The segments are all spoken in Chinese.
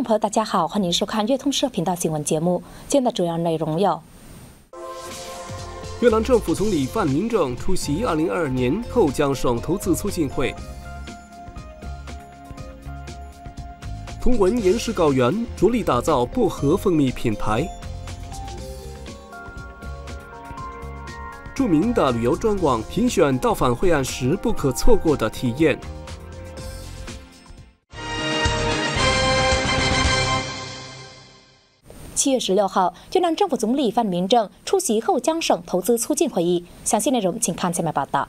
朋友，大家好，欢迎收看粤通社频道新闻节目。今天的主要内容有： 越南政府总理范明正出席2022年后江省投资促进会。通文岩石高原着力打造薄荷蜂蜜品牌。著名的旅游专网评选到访惠安时不可错过的体验。 7月16号，越南政府总理范明正出席后江省投资促进会议。详细内容请看下面报道。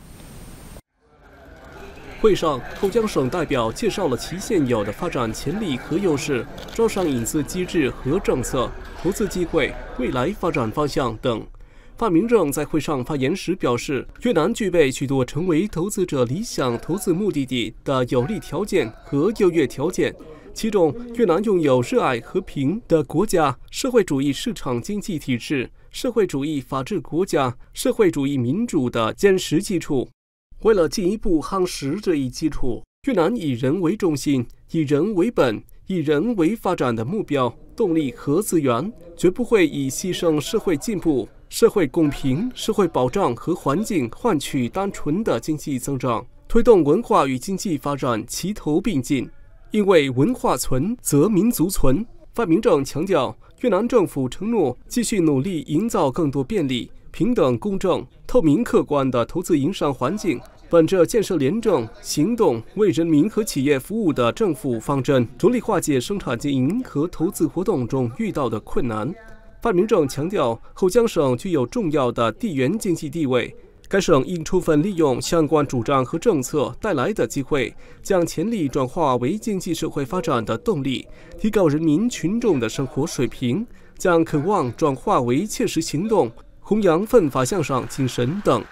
会上，后江省代表介绍了其现有的发展潜力和优势、招商引资机制和政策、投资机会、未来发展方向等。范明正在会上发言时表示，越南具备许多成为投资者理想投资目的地的有利条件和优越条件。其中，越南拥有热爱和平的国家、社会主义市场经济体制、社会主义法治国家、社会主义民主的坚实基础。为了进一步夯实这一基础，越南以人为中心、以人为本、以人为发展的目标、动力和资源，绝不会以牺牲社会进步、社会公平、社会保障和环境换取单纯的经济增长，推动文化与经济发展齐头并进。因为文化存则民族存。范明正强调，越南政府承诺继续努力营造更多便利、平等、公正、透明、客观的投资营商环境，本着建设廉政、行动、为人民和企业服务的政府方针，着力化解生产经营和投资活动中遇到的困难。范明正强调，后江省具有重要的地缘经济地位。该省应充分利用相关主张和政策带来的机会，将潜力转化为经济社会发展的动力，提高人民群众的生活水平，将渴望转化为切实行动，弘扬奋发向上精神等。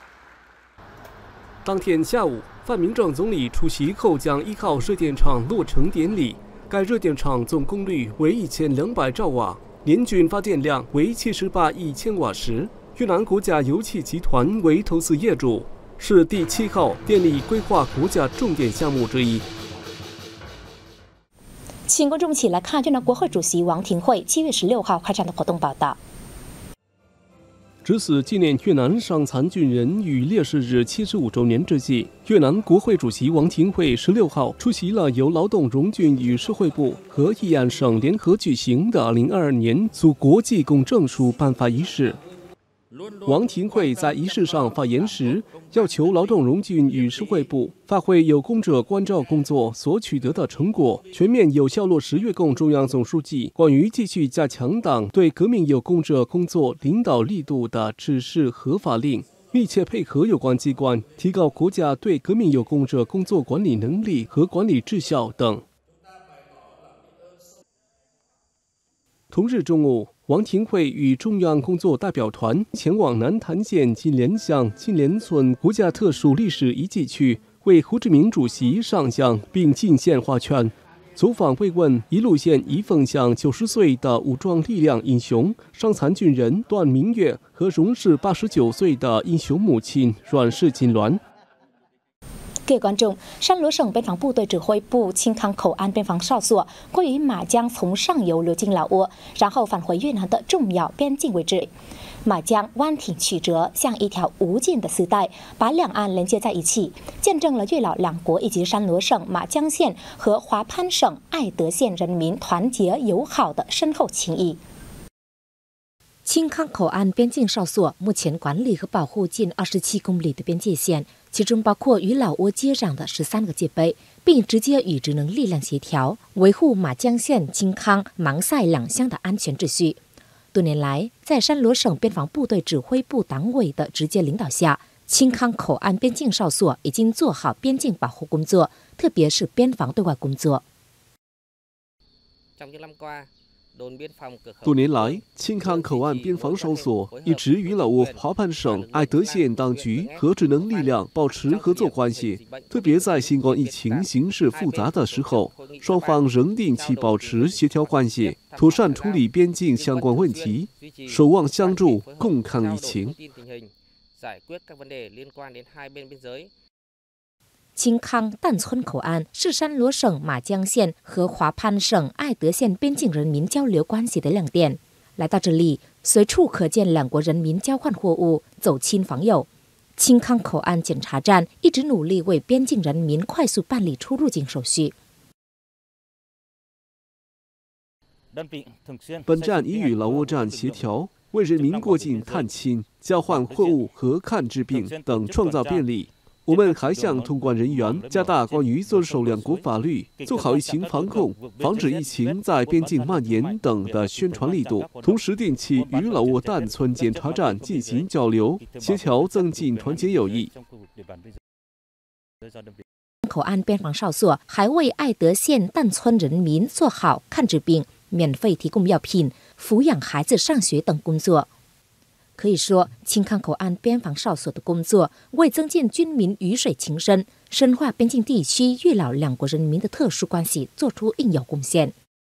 当天下午，范明正总理出席后江1号热电厂落成典礼。该热电厂总功率为1200兆瓦，年均发电量为78亿千瓦时。越南国家油气集团为投资业主，是第7号电力规划国家重点项目之一。 请观众一起来看越南国会主席王廷惠7月16号开展的活动报道。 值此纪念越南伤残军人与烈士日75周年之际，越南国会主席王廷惠16号出席了由劳动荣军与社会部和义安省联合举行的2022年祖国纪功证书颁发仪式。王廷惠在仪式上发言时，要求劳动荣军与社会部发挥有功者关照工作所取得的成果，全面有效落实越共中央总书记关于继续加强党对革命有功者工作领导力度的指示和法令，密切配合有关机关，提高国家对革命有功者工作管理能力和管理质效等。同日中午，王廷惠与中央工作代表团前往南坛县金莲乡金莲村国家特殊历史遗迹区，为胡志明主席上香并进献花圈，走访慰问一路县宜丰乡90岁的武装力量英雄伤残军人段明月和荣氏89岁的英雄母亲阮氏金鸾。 各位观众，山罗省边防部队指挥部青康口岸边防哨所关于马江从上游流进老挝，然后返回越南的重要边境位置。马江弯挺曲折，像一条无尽的丝带，把两岸连接在一起，见证了越老两国以及山罗省马江县和华潘省爱德县人民团结友好的深厚情谊。青康口岸边境哨所目前管理和保护近27公里的边界线，其中包括与老挝接壤的13个界碑，并直接与职能力量协调，维护马江县青康、芒赛两乡的安全秩序。多年来，在山罗省边防部队指挥部党委的直接领导下，青康口岸边境哨所已经做好边境保护工作，特别是边防对外工作。 多年来，青康口岸边防哨所一直与老挝华潘省爱德县当局和职能力量保持合作关系。特别在新冠疫情形势复杂的时候，双方仍定期保持协调关系，妥善处理边境相关问题，守望相助，共抗疫情。 青康淡村口岸是山罗省马江县和华潘省爱德县边境人民交流关系的亮点。来到这里，随处可见两国人民交换货物、走亲访友。青康口岸检查站一直努力为边境人民快速办理出入境手续。 本站已与老挝站协调，为人民过境探亲、交换货物和看治病等创造便利。我们还向通关人员加大关于遵守两国法律、做好疫情防控、防止疫情在边境蔓延等的宣传力度，同时定期与老挝淡村检查站进行交流协调，增进团结友谊。 口岸边防哨所还为爱德县淡村人民做好看治病、免费提供药品、抚养孩子上学等工作。可以说，青康口岸边防哨所的工作为增进军民鱼水情深、深化边境地区越老两国人民的特殊关系做出应有贡献。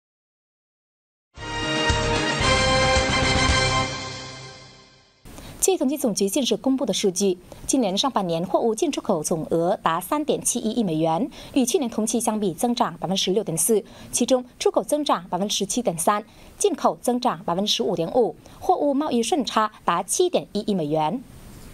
据统计总局近日公布的数据，今年上半年货物进出口总额达3.71亿美元，与去年同期相比增长16.4%，其中出口增长17.3%，进口增长15.5%，货物贸易顺差达7.1亿美元。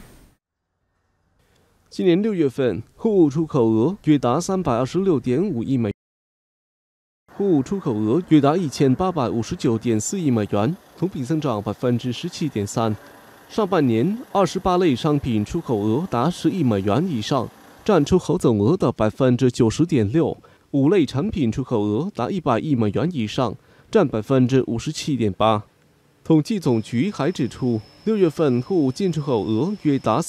今年6月份，货物出口额约达326.5亿美元，货物出口额约达1859.4亿美元，同比增长17.3%。上半年，28类商品出口额达10亿美元以上，占出口总额的90.6%；5类产品出口额达100亿美元以上，占57.8%。统计总局还指出，6月份货物进出口额约达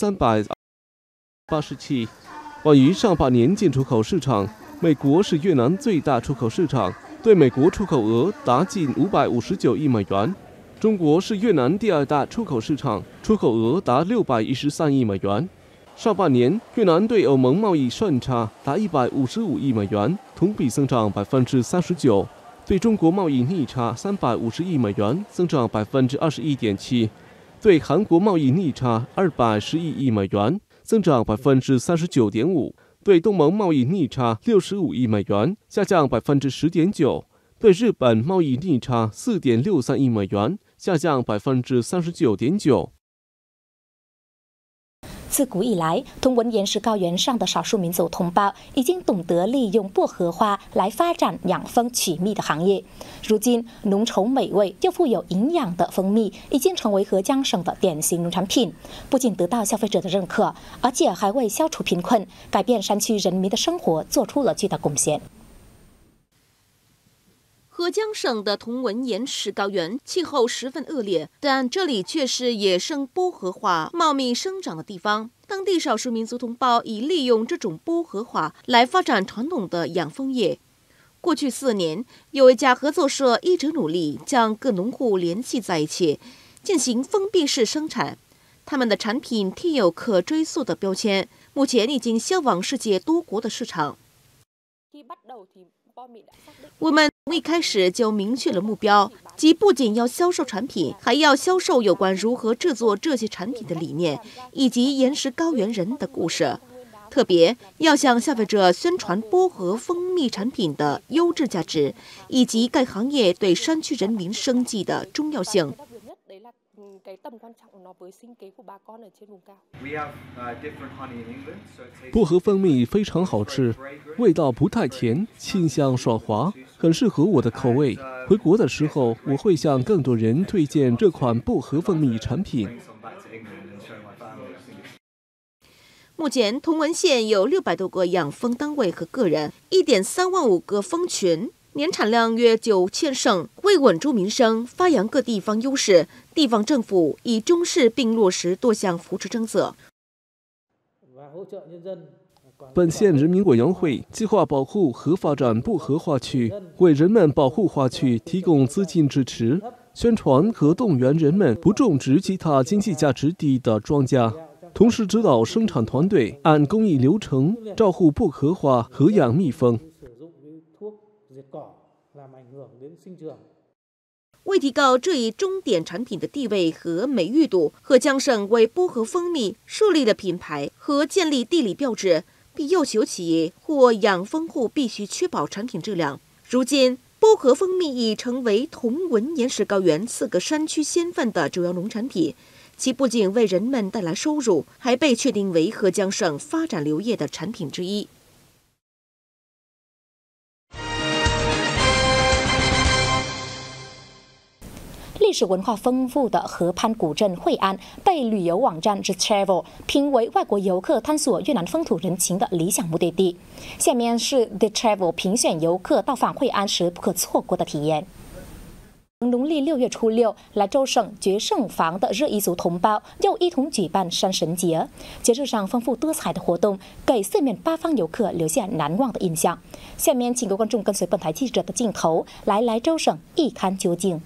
387。关于上半年进出口市场，美国是越南最大出口市场，对美国出口额达近559亿美元。中国是越南第2大出口市场，出口额达613亿美元。上半年，越南对欧盟贸易顺差达155亿美元，同比增长39%；对中国贸易逆差350亿美元，增长21.7%；对韩国贸易逆差211亿美元，增长39.5%；对东盟贸易逆差65亿美元，下降10.9%；对日本贸易逆差4.63亿美元，下降39.9%。 自古以来，同文岩石高原上的少数民族同胞已经懂得利用薄荷花来发展养蜂取蜜的行业。如今，浓稠美味又富有营养的蜂蜜已经成为合江省的典型农产品，不仅得到消费者的认可，而且还为消除贫困、改变山区人民的生活做出了巨大贡献。 合江省的同文岩石高原气候十分恶劣，但这里却是野生薄荷花茂密生长的地方。当地少数民族同胞以利用这种薄荷花来发展传统的养蜂业。过去4年，有一家合作社一直努力将各农户联系在一起，进行封闭式生产。他们的产品贴有可追溯的标签，目前已经销往世界多国的市场。我们从一开始就明确了目标，即不仅要销售产品，还要销售有关如何制作这些产品的理念，以及岩石高原人的故事。特别要向消费者宣传薄荷蜂蜜产品的优质价值，以及该行业对山区人民生计的重要性。 薄荷蜂蜜非常好吃，味道不太甜，清香爽滑，很适合我的口味。回国的时候，我会向更多人推荐这款薄荷蜂蜜产品。 目前，同文县有600多个养蜂单位和个人，1.3万5个蜂群。年产量约9000升，为稳住民生、发扬各地方优势，地方政府以中市并落实多项扶持政策。 本县人民委员会计划保护和发展薄荷花区，为人们保护花区提供资金支持，宣传和动员人们不种植其他经济价值低的庄稼，同时指导生产团队按工艺流程照护薄荷花和养蜜蜂。 为提高这一终点产品的地位和美誉度，合江省为薄荷蜂蜜树立了品牌和建立地理标志， 并要求企业或养蜂户必须确保产品质量。如今，薄荷蜂蜜已成为同文岩石高原4个山区县份的主要农产品，其不仅为人们带来收入，还被确定为合江省发展流业的产品之一。 历史文化丰富的河畔古镇惠安被旅游网站 The Travel 评为外国游客探索越南风土人情的理想目的地。下面是 The Travel 评选游客到访惠安时不可错过的体验。农历6月初6，莱州省决胜坊的热依族同胞又一同举办山神节。节日上丰富多彩的活动，给四面八方游客留下难忘的印象。下面请各位观众跟随本台记者的镜头，来莱州省一探究竟。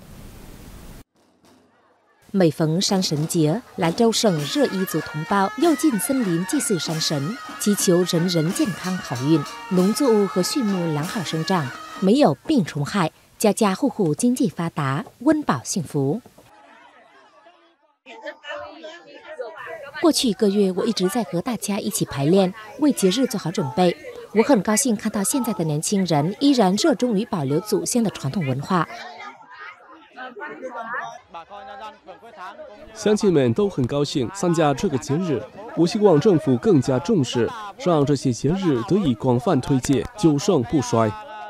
每逢山神节，莱州省热依族同胞又进森林祭祀山神，祈求人人健康好运，农作物和畜牧良好生长，没有病虫害，家家户户经济发达，温饱幸福。过去1个月，我一直在和大家一起排练，为节日做好准备。我很高兴看到现在的年轻人依然热衷于保留祖先的传统文化。 乡亲们都很高兴参加这个节日，我希望政府更加重视，让这些节日得以广泛推介，久盛不衰。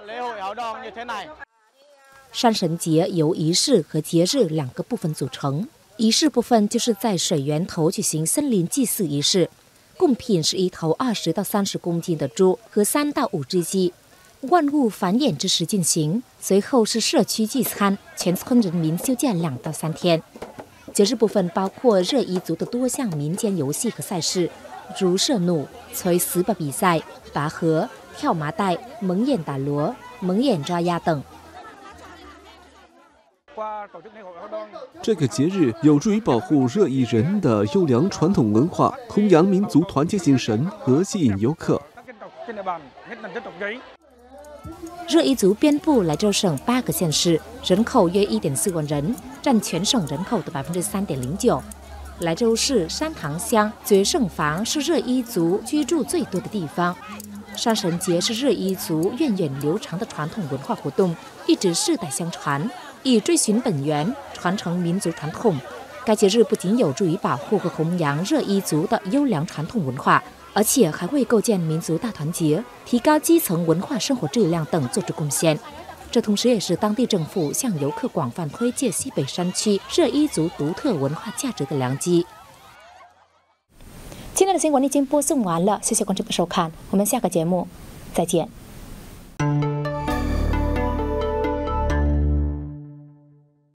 山神节由仪式和节日2个部分组成。仪式部分就是在水源头举行森林祭祀仪式，贡品是1头20到30公斤的猪和3到5只鸡。万物繁衍之时进行，随后是社区聚餐，全村人民休假2到3天。节日部分包括热依族的多项民间游戏和赛事，如射弩、垂石板比赛、拔河、跳麻袋、蒙眼打锣、蒙眼抓鸭等。 这个节日有助于保护热依人的优良传统文化，弘扬民族团结精神和吸引游客。 热依族遍布莱州省8个县市，人口约1.4万人，占全省人口的3.09%。莱州市山塘乡决胜坊是热依族居住最多的地方。山神节是热依族源远流长的传统文化活动，一直世代相传，以追寻本源，传承民族传统。该节日不仅有助于保护和弘扬热依族的优良传统文化，而且还会构建民族大团结，提高基层文化生活质量等做出贡献。这同时也是当地政府向游客广泛推介西北山区热依族独特文化价值的良机。今天的新闻已经播送完了，谢谢观众的收看，我们下个节目再见。